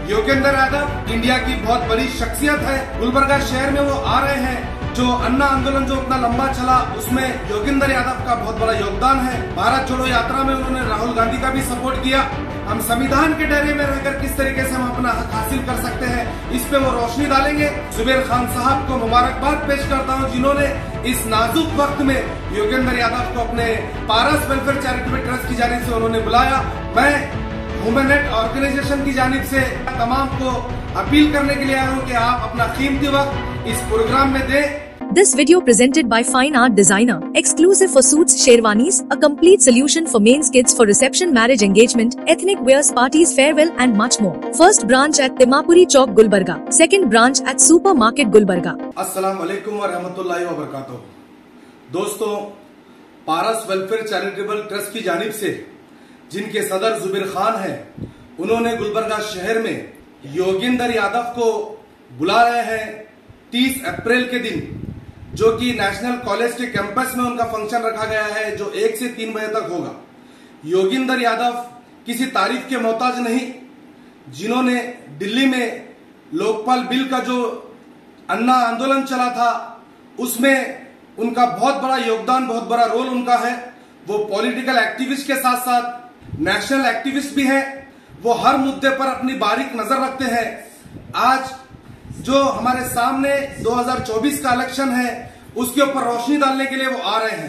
Yogendra Yadav India की बहुत बड़ी शख्सियत है। गुलबर्गा शहर में वो आ रहे हैं। जो अन्ना आंदोलन जो इतना लंबा चला उसमें योगेंद्र यादव का बहुत बड़ा योगदान है। भारत जोड़ो यात्रा में उन्होंने राहुल गांधी का भी सपोर्ट किया। हम संविधान के दायरे में रहकर किस तरीके से हम अपना हक हासिल कर सकते हैं, इस पे वो रोशनी डालेंगे। जुबेर खान साहब को मुबारकबाद पेश करता हूं, जिन्होंने इस नाजुक वक्त में योगेंद्र यादव को अपने पारस वेलफेयर चैरिटेबल ट्रस्ट की जानिब से उन्होंने बुलाया। मैं ह्यूमन राइट ऑर्गेनाइजेशन की जानिब से तमाम को अपील करने के लिए आया हूँ कि आप अपना कीमती वक्त इस प्रोग्राम में दें। This video presented by Fine Art Designer, exclusive for suits, sherwanis, a complete solution for men's kits for reception, marriage, engagement, ethnic wears, parties, farewell and much more. First branch at Timapuri Chowk, Gulbarga. Second branch at Supermarket, Gulbarga. अस्सलाम वालेकुम व रहमतुल्लाहि व बरकातुहू। दोस्तों, पारस welfare charitable trust की जानिब से जिनके सदर जुबेर खान हैं, उन्होंने गुलबर्गा शहर में योगेंद्र यादव को बुला रहे हैं 30 अप्रैल के दिन, जो कि नेशनल कॉलेज के कैंपस में उनका फंक्शन रखा गया है, जो 1 से 3 बजे तक होगा। योगेंद्र यादव किसी तारीफ के मोहताज नहीं, जिन्होंने दिल्ली में लोकपाल बिल का जो अन्ना आंदोलन चला था उसमें उनका बहुत बड़ा योगदान, बहुत बड़ा रोल उनका है। वो पॉलिटिकल एक्टिविस्ट के साथ साथ नेशनल एक्टिविस्ट भी हैं। वो हर मुद्दे पर अपनी बारीक नजर रखते हैं। आज जो हमारे सामने 2024 का इलेक्शन है, उसके ऊपर रोशनी डालने के लिए वो आ रहे हैं।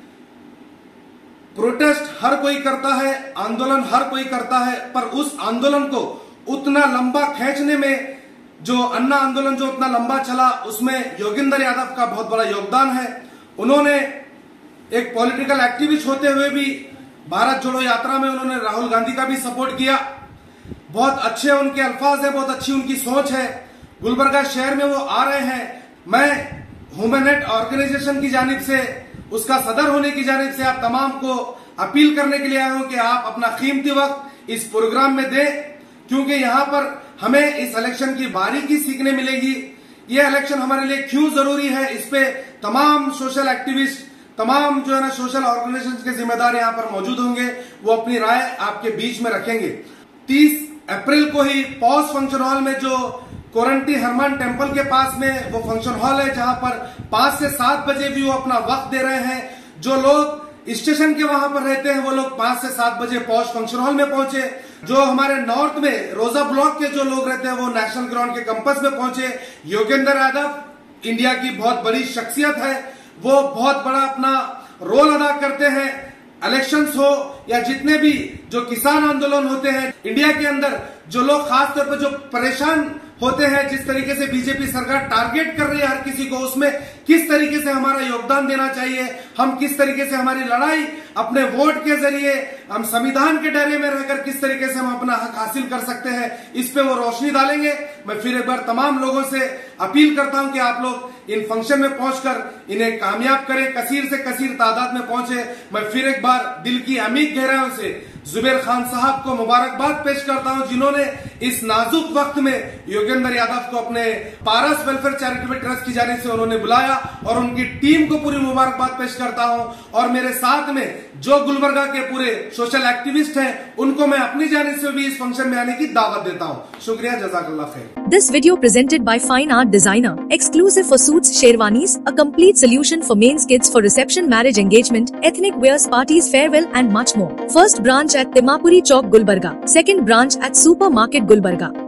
प्रोटेस्ट हर कोई करता है, आंदोलन हर कोई करता है, पर उस आंदोलन को उतना लंबा खींचने में, जो अन्ना आंदोलन जो उतना लंबा चला, उसमें योगेंद्र यादव का बहुत बड़ा योगदान है। उन्होंने एक पॉलिटिकल एक्टिविस्ट होते हुए भी भारत जोड़ो यात्रा में उन्होंने राहुल गांधी का भी सपोर्ट किया। बहुत अच्छे उनके अल्फाज है, बहुत अच्छी उनकी सोच है। गुलबर्गा शहर में वो आ रहे हैं। मैं ह्यूमन राइट ऑर्गेनाइजेशन की जानिब से, उसका सदर होने की जानिब से आप तमाम को अपील करने के लिए आया हूं कि आप अपना कीमती वक्त इस प्रोग्राम में दें, क्योंकि यहाँ पर हमें इस इलेक्शन की बारीकी सीखने मिलेगी। ये इलेक्शन हमारे लिए क्यों जरूरी है, इस पे तमाम सोशल एक्टिविस्ट, तमाम जो है ना सोशल ऑर्गेनाइजेशन के जिम्मेदार यहाँ पर मौजूद होंगे। वो अपनी राय आपके बीच में रखेंगे। 30 अप्रैल को ही पॉज फंक्शन हॉल में, जो कोरंटी हनुमान टेम्पल के पास में वो फंक्शन हॉल है, जहां पर 5 से 7 बजे भी वो अपना वक्त दे रहे हैं। जो लोग स्टेशन के वहां पर रहते हैं, वो लोग 5 से 7 बजे पॉज फंक्शन हॉल में पहुंचे। जो हमारे नॉर्थ में रोजा ब्लॉक के जो लोग रहते हैं, वो नेशनल ग्राउंड के कैंपस में पहुंचे। योगेंद्र यादव इंडिया की बहुत बड़ी शख्सियत है। वो बहुत बड़ा अपना रोल अदा करते हैं। इलेक्शंस हो या जितने भी जो किसान आंदोलन होते हैं इंडिया के अंदर, जो लोग खासतौर पर जो परेशान होते हैं, जिस तरीके से बीजेपी सरकार टारगेट कर रही है हर किसी को, उसमें किस तरीके से हमारा योगदान देना चाहिए, हम किस तरीके से हमारी लड़ाई अपने वोट के जरिए, हम संविधान के दायरे में रहकर किस तरीके से हम अपना हक हासिल कर सकते हैं, इस पे वो रोशनी डालेंगे। मैं फिर एक बार तमाम लोगों से अपील करता हूं कि आप लोग इन फंक्शन में पहुंचकर इन्हें कामयाब करें, कसीर से कसीर तादाद में पहुंचे। मैं फिर एक बार दिल की अमीर गहराइयों से जुबेर खान साहब को मुबारकबाद पेश करता हूं, जिन्होंने इस नाजुक वक्त में योगेंद्र यादव को अपने पारस वेलफेयर चैरिटेबल ट्रस्ट की जानिब से उन्होंने बुलाया, और उनकी टीम को पूरी मुबारकबाद पेश करता हूं। और मेरे साथ में जो गुलबर्गा के पूरे सोशल एक्टिविस्ट हैं, उनको मैं अपनी जानिब से भी इस फंक्शन में आने की दावत देता हूं। शुक्रिया, जज़ाकल्लाह खैर। This video presented by Fine Art Designer, exclusive for suits, sherwanis, a complete solution for men's kits for reception, marriage, engagement, ethnic wears, parties, farewell and much more. First branch at Timapuri Chowk, Gulbarga. Second branch at Supermarket, Gulbarga.